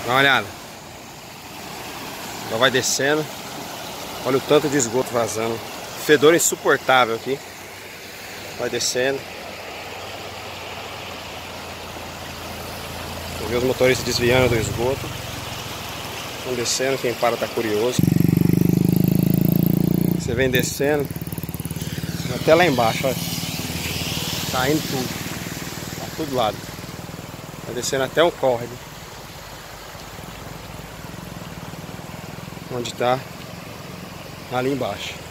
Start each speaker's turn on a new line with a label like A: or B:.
A: Dá uma olhada. Ela vai descendo. Olha o tanto de esgoto vazando. Fedor insuportável aqui. Vai descendo. Você vê os motoristas desviando do esgoto. Estão descendo, quem para tá curioso. Você vem descendo. Até lá embaixo, olha. Tá indo tudo. Tá tudo lado. Tá descendo até um córrego. Onde tá? Ali embaixo.